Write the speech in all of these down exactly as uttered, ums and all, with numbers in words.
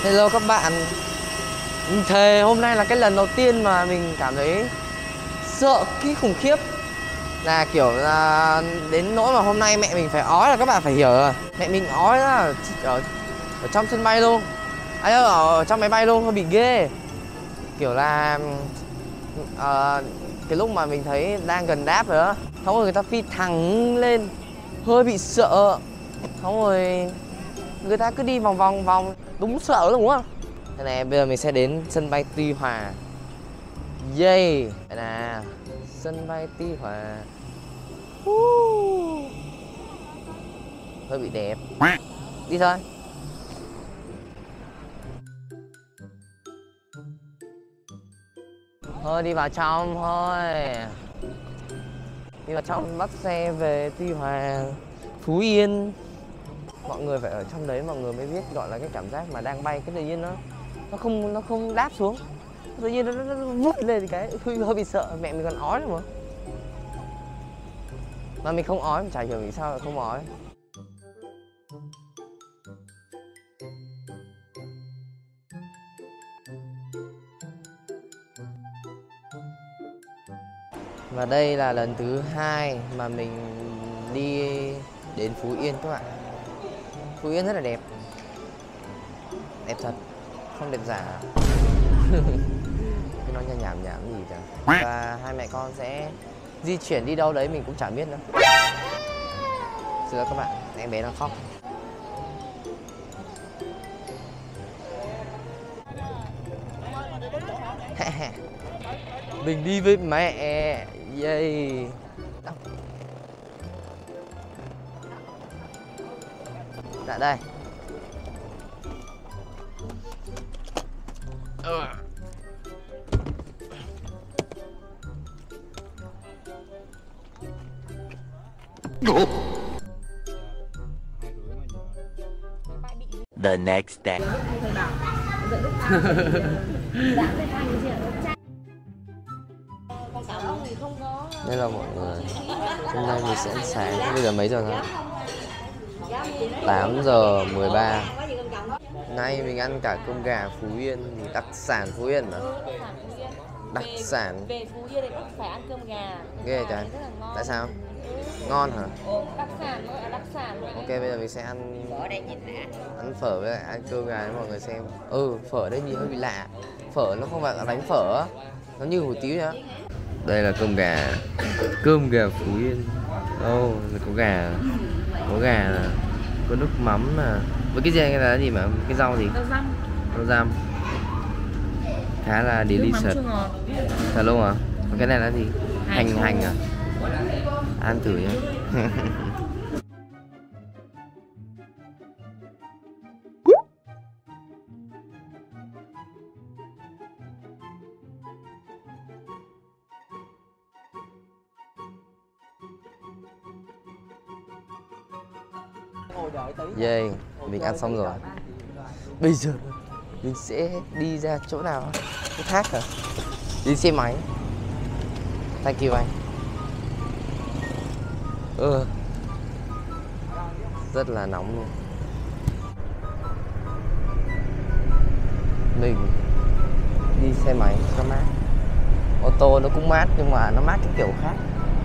Hello các bạn. Mình thề hôm nay là cái lần đầu tiên mà mình cảm thấy sợ kinh khủng khiếp. Là kiểu là đến nỗi mà hôm nay mẹ mình phải ói là các bạn phải hiểu rồi. Mẹ mình ói là ở, ở trong sân bay luôn. À, ở trong máy bay luôn, hơi bị ghê. Kiểu là uh, cái lúc mà mình thấy đang gần đáp rồi đó, xong rồi người ta phi thẳng lên, hơi bị sợ. Xong rồi người ta cứ đi vòng vòng vòng, đúng sợ luôn đúng không? Thế này bây giờ mình sẽ đến sân bay Tuy Hòa. Yay! Đây nè, sân bay Tuy Hòa. uh. Hơi bị đẹp. Đi thôi. Thôi đi vào trong thôi. Đi vào trong bắt xe về Tuy Hòa, Phú Yên. Mọi người phải ở trong đấy mọi người mới biết gọi là cái cảm giác mà đang bay, cái tự nhiên nó nó không nó không đáp xuống, tự nhiên nó, nó, nó vút lên cái hơi, hơi bị sợ. Mẹ mình còn ói nữa mà mà mình không ói, mình chả hiểu vì sao lại không ói. Và đây là lần thứ hai mà mình đi đến Phú Yên các bạn. Phú Yên rất là đẹp, đẹp thật, không đẹp giả. Cái nói nhảm nhảm nhảm gì cả. Và hai mẹ con sẽ di chuyển đi đâu đấy mình cũng chả biết nữa. Xin lỗi các bạn, em bé đang khóc. Mình đi với mẹ. Yay. Dạ đây. The next day. Đây là mọi người. Hôm nay mình sẽ ăn sáng. Bây giờ mấy giờ rồi? tám giờ mười ba. Nay mình ăn cả cơm gà Phú Yên, thì đặc sản Phú Yên mà. Đặc sản. Về Phú Yên thì bắt phải ăn cơm gà. Ghê trời. Tại sao? Ngon hả? Đặc sản thôi, đặc sản thôi. Ok, bây giờ mình sẽ ăn ăn phở với lại ăn cơm gà cho mọi người xem. Ừ, phở ở đây nhìn hơi bị lạ. Phở nó không phải là bánh phở, nó như hủ tiếu nhá. Đây là cơm gà, cơm gà Phú Yên. Ô, oh, có gà, có gà là có nước mắm là với cái gì này là gì mà cái rau gì? Rau răm. Rau răm. Khá là delicious. Thật luôn à? Cái này là gì? Hành hành à? Ăn thử nhé. Yay, mình ăn xong rồi. Bây giờ mình sẽ đi ra chỗ nào? Cái thác hả? Đi xe máy. Thank you anh. Ừ. Rất là nóng luôn. Mình đi xe máy cho mát. Ô tô nó cũng mát nhưng mà nó mát cái kiểu khác.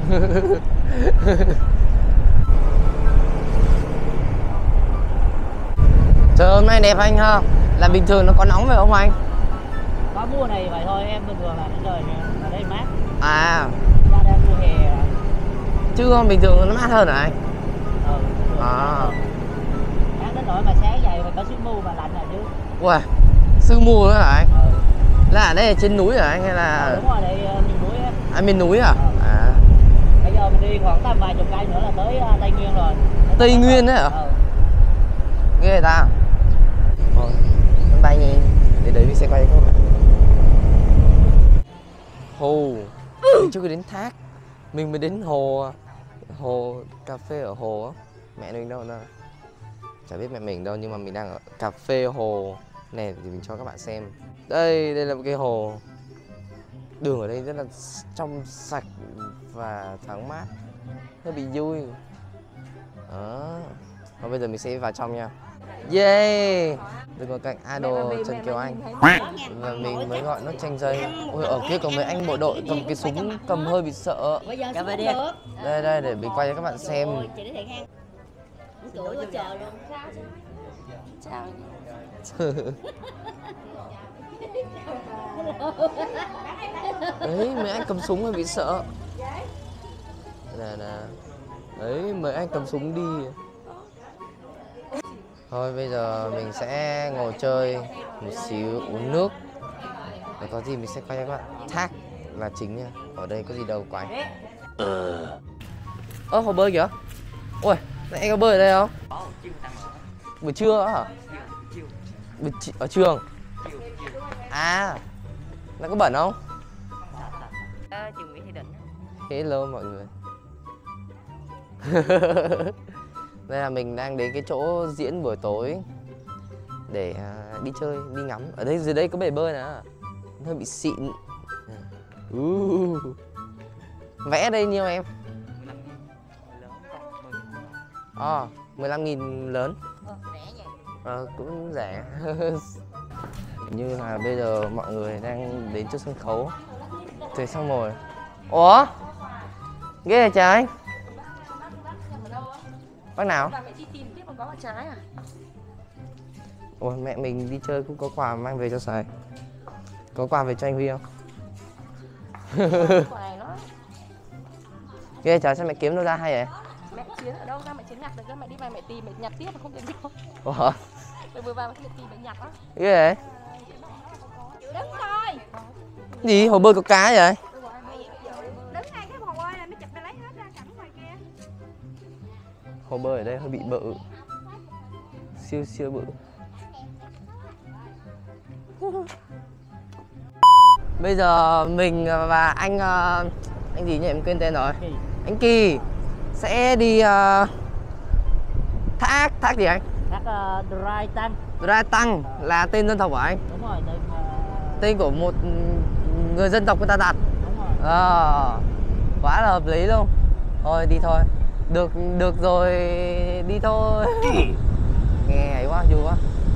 Trời hôm nay đẹp anh ha. Là bình thường nó có nóng phải không anh? Có mùa này vậy thôi, em bình thường là nó trời ở đây mát. À. Ra đây mùa hè. Chứ không bình thường nó mát hơn hả anh? Ừ. À. Mát đến nỗi mà sáng dậy phải có sương mù mà lạnh rồi chứ. Ui, sương mù nữa hả anh? Ừ. Là ở đây là trên núi hả anh hay là? Ừ, đúng rồi, đây miền núi á. À miền núi à? Ừ. À. Bây giờ mình đi khoảng tầm vài chục cây nữa là tới Tây Nguyên rồi. Tây Nguyên đấy hả? Ừ. Ghê ta. Thôi, bye bye nha. Để đấy mình sẽ quay các bạn. Hồ. Mình chưa có đến thác. Mình mới đến hồ. Hồ cà phê ở hồ á. Mẹ mình đâu đâu. Chả biết mẹ mình đâu nhưng mà mình đang ở cà phê hồ này thì mình cho các bạn xem. Đây, đây là một cái hồ. Đường ở đây rất là trong sạch và thoáng mát, hơi bị vui. Đó. Và bây giờ mình sẽ vào trong nha. Yeah. Đừng có cạnh idol Trần Kiều Anh. Và mình mới gọi nước chanh dây. Ôi ở kia có mấy anh bộ đội cầm cái súng cầm hơi bị sợ. Cà phê đi. Đây đây để mình quay cho các bạn xem. Đấy mấy anh cầm súng hơi bị sợ. Nè nè. Đấy mấy anh cầm súng đi. Thôi bây giờ mình sẽ ngồi chơi một xíu uống nước. Để có gì mình sẽ quay cho các bạn. Thác là chính nha. Ở đây có gì đâu quay. Ờ. Ơ hồ bơi kìa. Ui, anh có bơi ở đây không? Buổi trưa á hả? Buổi ở trường. À. Nó có bẩn không? Trường Nguyễn Thị Định. Hello mọi người. Đây là mình đang đến cái chỗ diễn buổi tối để uh, đi chơi, đi ngắm. Ở đây dưới đây có bể bơi nè, hơi bị xịn. Uh. Vẽ ở đây nhiêu em? Ờ, à, mười lăm nghìn lớn. Ờ, à, cũng rẻ. Như là bây giờ mọi người đang đến trước sân khấu. Thế xong rồi. Ủa? Ghê hả trời? Bác nào? Mẹ đi tìm tiếp còn có trái à? Ôi mẹ mình đi chơi cũng có quà mang về cho Sài. Có quà về cho anh Vi không? Quà này nó. Ghê trời sao mẹ kiếm đâu ra hay vậy? Mẹ chiến ở đâu ra mẹ chiến nhặt được ra mẹ đi về mẹ tìm mẹ nhặt tiếp mà không tìm đâu. Ủa? Mẹ vừa vào mẹ tìm mẹ nhặt á. Ghê vậy? Đứng thôi. Gì? Hồ bơi có cá vậy? Đứng ngay cái hồ bơi này mới chụp mẹ lấy hết ra cảnh ngoài kia. Hồ bơi ở đây hơi bị bự. Siêu siêu bự. Bây giờ mình và anh anh gì nhỉ em quên tên rồi. Anh Kỳ sẽ đi uh, thác thác gì anh? Thác uh, Dry Tăng. Dry Tăng là tên dân tộc của anh? Đúng rồi, tên uh... tên của một người dân tộc người ta đặt. Đúng rồi. À, quá là hợp lý luôn. Thôi đi thôi. Được được rồi đi thôi. Nghe ấy quá vui quá.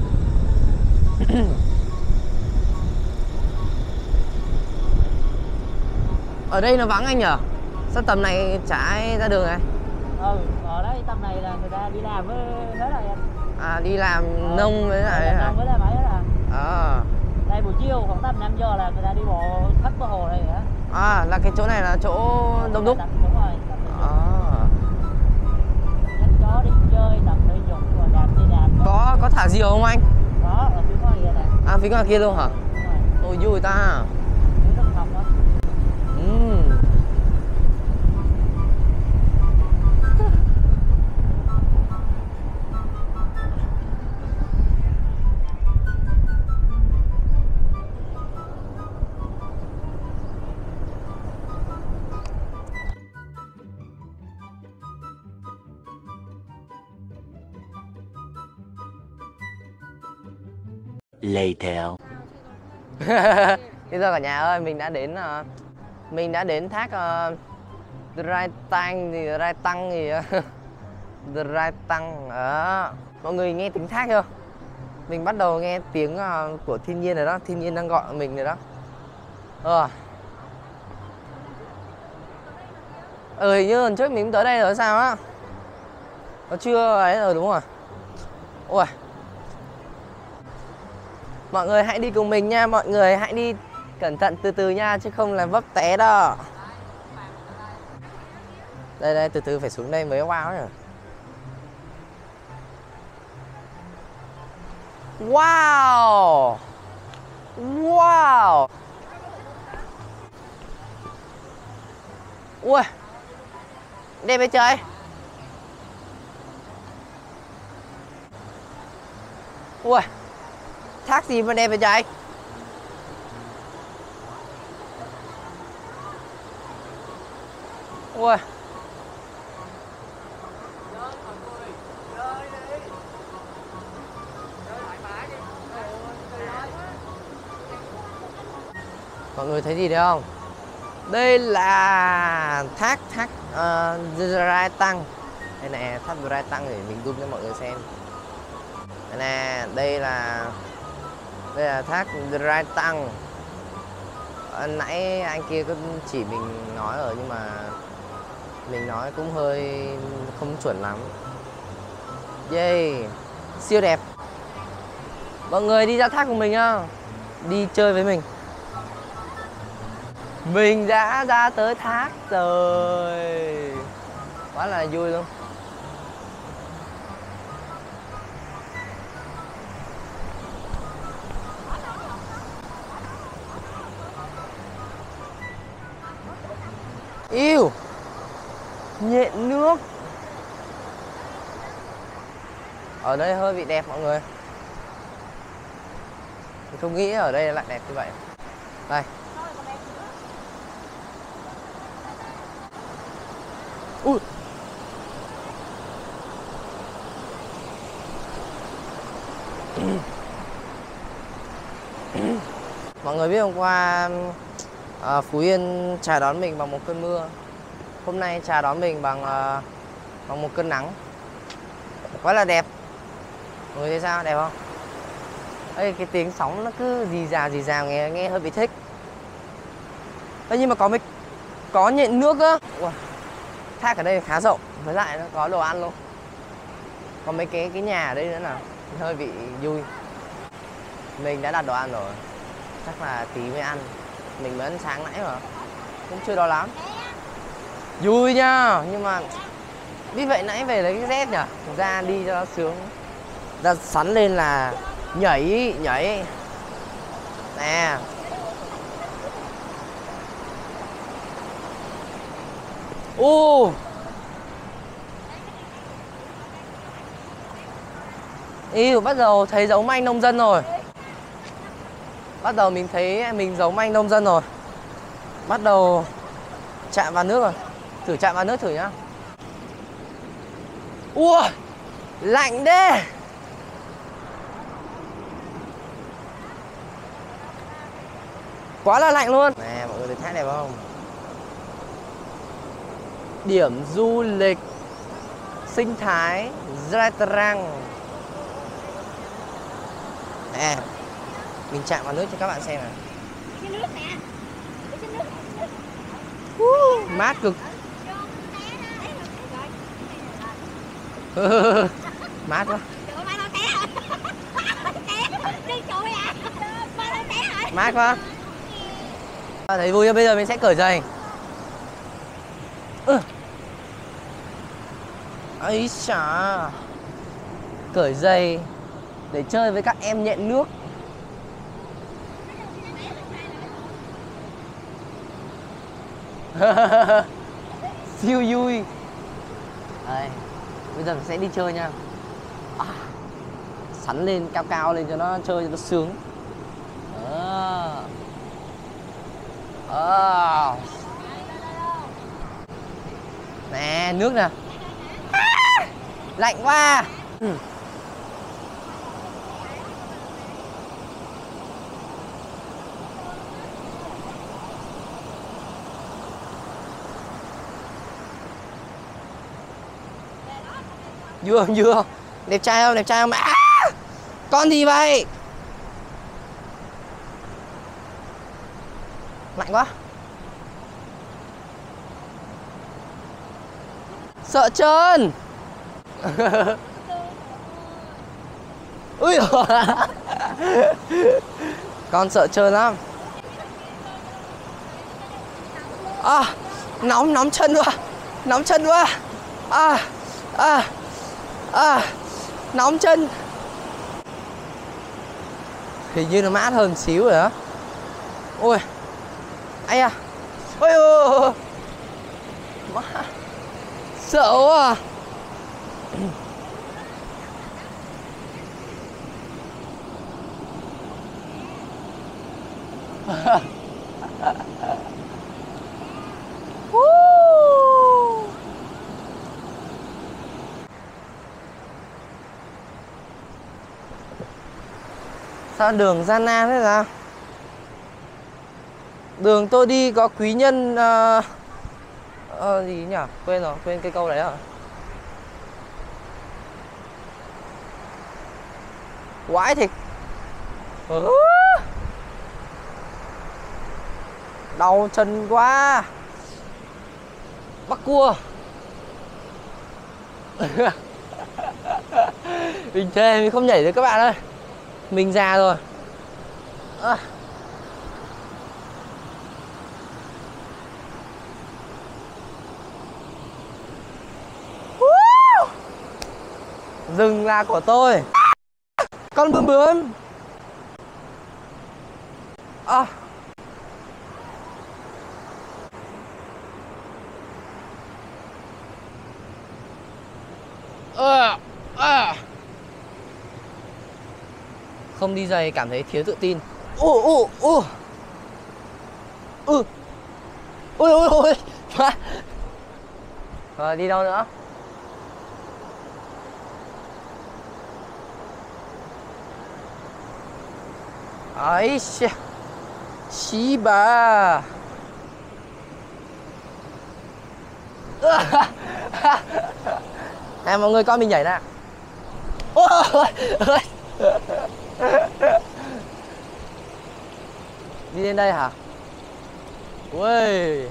Ở đây nó vắng anh nhở? Sao tầm này chả ai ra đường này? Ừ, ở đây tầm này là người ta đi làm với hết rồi anh. À đi làm ừ, nông với lại làm nông với lại mấy là. À. Đây buổi chiều khoảng tầm năm giờ là người ta đi bộ khắp bờ hồ này hả? À là cái chỗ này là chỗ đông đúc. Đúng rồi. À. Dắt chó đi chơi, tập thể dục rồi đạp đi đạp. Có có thả diều không anh? Có, ở phía ngoài kia này. À phía ngoài kia luôn hả? Đúng rồi. Ôi vui ta. Rất học đó. Uhm. Later. Bây giờ cả nhà ơi, mình đã đến uh, mình đã đến thác uh, Dry Tăng gì Dry Tăng gì Dry Tăng đó. Mọi người nghe tiếng thác chưa? Mình bắt đầu nghe tiếng uh, của thiên nhiên rồi đó, thiên nhiên đang gọi mình rồi đó. Ờ. Ừ, hình như lần trước mình tới đây rồi sao á? Nó chưa ấy rồi đúng rồi. Ôi. Mọi người hãy đi cùng mình nha, mọi người hãy đi cẩn thận từ từ nha, chứ không là vấp té đó. Đây đây, từ từ phải xuống đây mới wow nhỉ. Wow. Wow. Ui. Đẹp vậy trời. Ui. Thác gì mà đẹp vậy trời? Ui. Mọi người thấy gì đấy không? Đây là thác thác uh, Dry Tăng. Đây này thác Dry Tăng để mình zoom cho mọi người xem. Đây nè, đây là đây là thác Drai Tăng. Nãy anh kia có chỉ mình nói rồi nhưng mà mình nói cũng hơi không chuẩn lắm. Yeah, siêu đẹp. Mọi người đi ra thác cùng mình nhá, đi chơi với mình. Mình đã ra tới thác rồi, quá là vui luôn. Yêu nhện nước ở đây hơi bị đẹp mọi người. Mình không nghĩ ở đây lại đẹp như vậy. Đây. Ui. Mọi người biết hôm qua à, Phú Yên chào đón mình bằng một cơn mưa. Hôm nay chào đón mình bằng à, bằng một cơn nắng. Quá là đẹp. Mọi người thấy sao? Đẹp không? Ê, cái tiếng sóng nó cứ rì rào rì rào nghe nghe hơi bị thích. Ê, nhưng mà có mấy có nhện nước á. Ui, thác ở đây khá rộng, với lại nó có đồ ăn luôn. Có mấy cái cái nhà ở đây nữa là hơi bị vui. Mình đã đặt đồ ăn rồi, chắc là tí mới ăn. Mình mới ăn sáng nãy mà cũng chưa đói lắm. Vui nha, nhưng mà biết vậy nãy về lấy cái dép nhỉ, ra đi cho nó sướng. Ra sắn lên là nhảy nhảy nè. Ô yêu, bắt đầu thấy dấu manh nông dân rồi. Bắt đầu mình thấy mình dấu manh nông dân rồi. Bắt đầu chạm vào nước rồi. Thử chạm vào nước thử nhá. Ua, lạnh đê. Quá là lạnh luôn. Nè mọi người thấy thác đẹp không? Điểm du lịch sinh thái Drai Tăng. Nè, mình chạm vào nước cho các bạn xem này. Cái nước nè. Cái nước nè. Uh, mát cực. Mát quá. Mát quá. À, thấy vui không? Bây giờ mình sẽ cởi giày. Ừ. Ấy chà, cởi giày để chơi với các em nhện nước. Siêu vui. Đây, bây giờ mình sẽ đi chơi nha. À, sắn lên cao cao lên cho nó chơi cho nó sướng. À. À. Nè, nước nè. À, lạnh quá. Ừ. Vui không? Vui không? Đẹp trai không? Đẹp trai không? À, con gì vậy? Lạnh quá. Sợ trơn. Ui. Con sợ trơn lắm. À, nóng nóng chân quá. Nóng chân quá. À, à, à, nóng chân. Hình như nó mát hơn xíu rồi đó. Ôi, ai à. Ôi ôi, má, sợ quá à. Sao đường gian nan thế sao? Đường tôi đi có quý nhân uh, uh, gì nhỉ? Quên rồi, quên cái câu đấy rồi. Quái thiệt. Ừ. Đau chân quá. Bắt cua. Mình thề mình không nhảy được các bạn ơi. Mình già rồi. À. Rừng là của tôi. Con bướm bướm. À. À. À. Không đi giày cảm thấy thiếu tự tin. Ồ ồ ồ. Ừ. Ôi ôi ôi. Rồi đi đâu nữa? Ấy xí bà. Này mọi người coi mình nhảy nè. Ôi. Đi lên đây hả? Ui.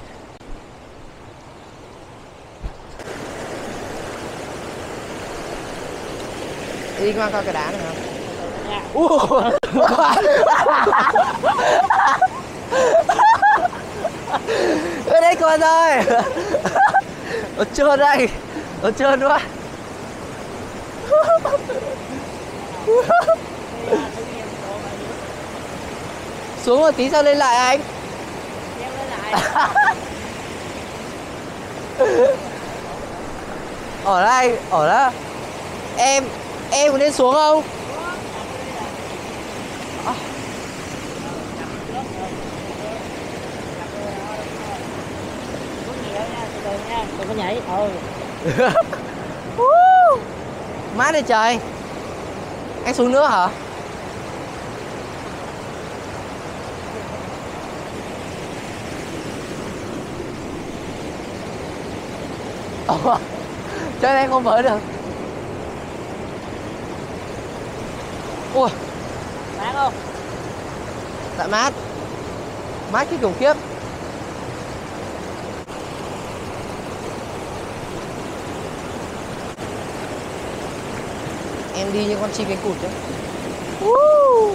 Đi qua coi cái đá này không? Ở đây con ơi. Nó trơn đây. Nó trơn quá. Xuống một tí sao lên lại anh? Ở đây, ở đó. Em, em có nên xuống không? À. Đừng có nhảy. Ừ. Mát đây trời. Anh xuống nữa hả? Ồ, chơi đây không với được. Ui. Mát không? Dạ mát. Mát cái khủng khiếp. Em đi như con chim cánh cụt đấy. Uh.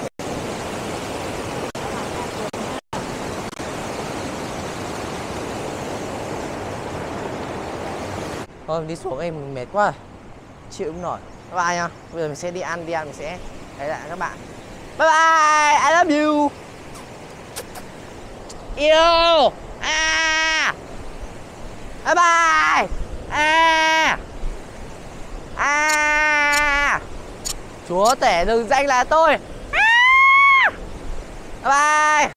Thôi đi xuống em mệt quá. Chịu không nổi. Bye bye nha. Bây giờ mình sẽ đi ăn, đi ăn mình sẽ thấy lại các bạn. Bye bye, I love you. Yêu. À. Bye bye. À. À. Chúa tể rừng danh là tôi. À. Bye bye.